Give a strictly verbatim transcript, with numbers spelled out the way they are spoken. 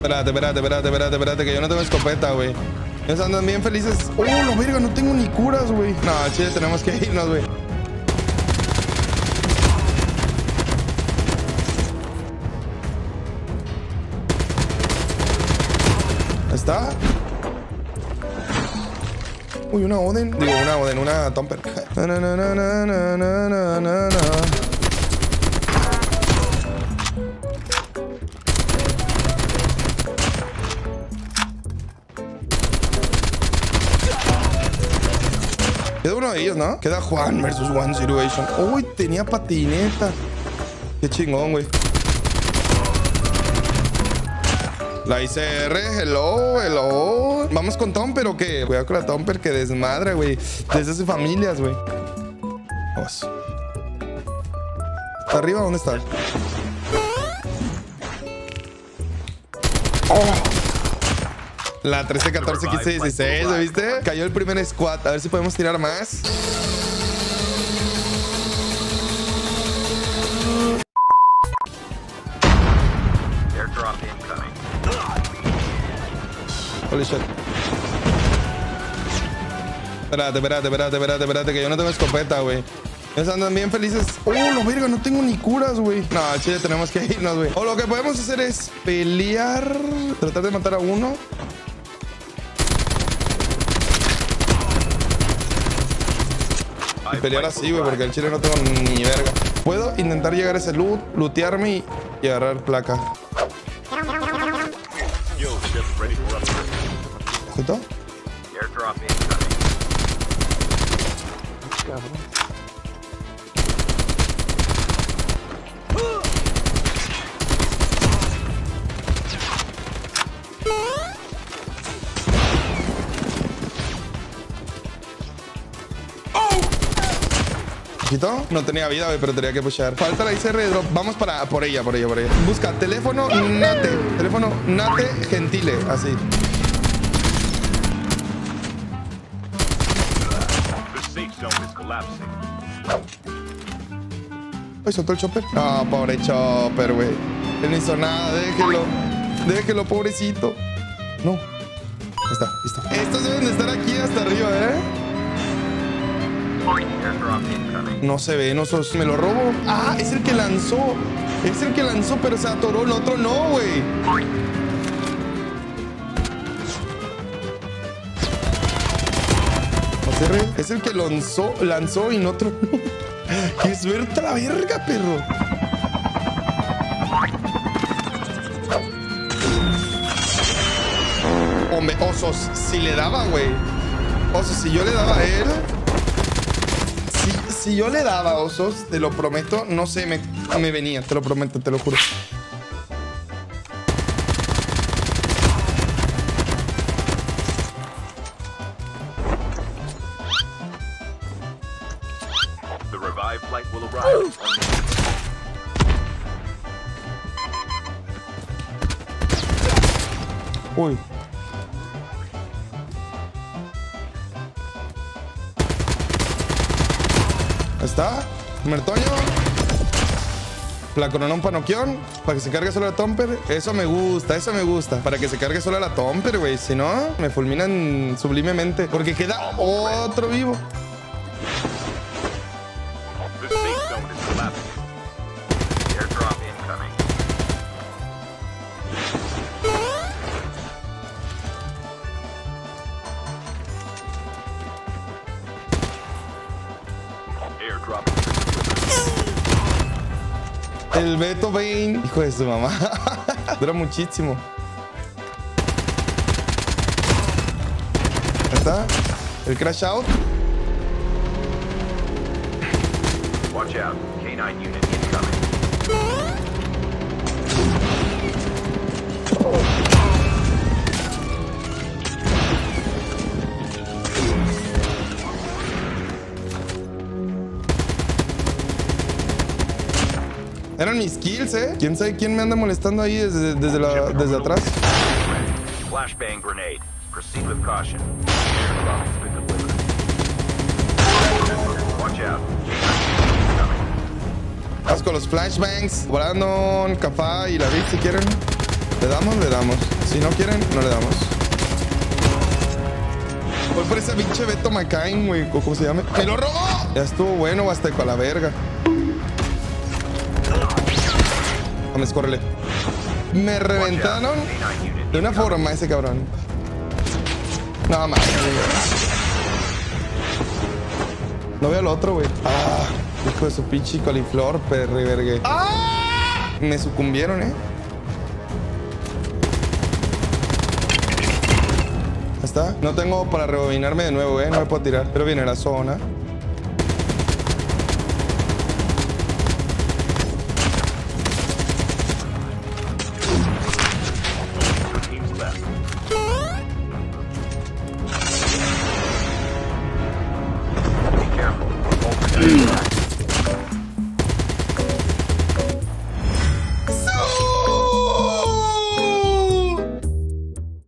Espérate, espérate, espérate, espérate, espérate, que yo no tengo escopeta, güey. Ellos andan bien felices. ¡Oh, la verga! No tengo ni curas, güey. No, chile, tenemos que irnos, güey. ¿Está? Uy, una Oden. Digo, una Oden, una Tomper. Na, na, na, na, na, na, na, na, na. Queda uno de ellos, ¿no? Queda Juan versus One Situation. Uy, tenía patineta. Qué chingón, güey. La I C R, hello, hello. ¿Vamos con Tomper o qué? Cuidado con la Tomper que desmadre, güey. Desde sus familias, güey. Vamos. ¿Está arriba? ¿Dónde está? Oh. La trece, catorce, quince, dieciséis, ¿viste? Cayó el primer squad. A ver si podemos tirar más. Holy shit. Espérate, espérate, espérate, espérate, espérate, que yo no tengo escopeta, güey. Ellos andan bien felices. ¡Oh, la verga! No tengo ni curas, güey. No, chile, tenemos que irnos, güey. O lo que podemos hacer es pelear. Tratar de matar a uno. Y pelear así, güey, porque el chile no tengo ni verga. Puedo intentar llegar a ese loot, lootearme y, y agarrar placa. ¿Ojito? ¿Ojito? No tenía vida, güey, pero tenía que pushar. Falta la I C R de drop. Vamos para por ella, por ella, por ella. Busca teléfono Nate. Teléfono Nate Gentile, así. Ay, soltó el chopper. Ah, oh, pobre chopper, güey. Él no hizo nada, déjelo. Déjelo, pobrecito. No. Ahí está, listo. Estos deben de estar aquí hasta arriba, ¿eh? No se ve, no sos. Me lo robo. Ah, es el que lanzó. Es el que lanzó, pero se atoró. El otro no, güey. Es el que lanzó, lanzó y no otro no. ¡Qué suerte a la verga, perro! Hombre, osos, si le daba, güey. Osos, si yo le daba a él. Si, si yo le daba, osos, te lo prometo, no sé, me, me venía, te lo prometo, te lo juro. Uy. Ahí está. Mertoño. La coronó un panoquión. Para que se cargue solo la Tomper. Eso me gusta, eso me gusta. Para que se cargue solo la Tomper, güey. Si no, me fulminan sublimemente. Porque queda otro vivo. El Beto Bane. Hijo de su mamá. Dura muchísimo. Ahí está. El crash out. Watch out. K nueve unit incoming. Eran mis kills, ¿eh? ¿Quién sabe quién me anda molestando ahí desde, desde, la, desde atrás? Flashbang grenade. Proceed with caution. Watch out. Vamos con los flashbangs. Brandon, Cafá y la Vic si quieren. Le damos, le damos. Si no quieren, no le damos. Voy por ese pinche Beto McCain, güey. ¿Cómo se llama? ¡Me lo robó! Ya estuvo bueno, Azteco, a la verga. Vamos, córrele. Me reventaron de una forma ese cabrón. No, más. No veo al otro, güey. Ah, hijo de su pinche coliflor, perri vergue. ¡Ah! Me sucumbieron, eh. ¿Está? No tengo para rebobinarme de nuevo, eh. No me puedo tirar. Pero viene la zona.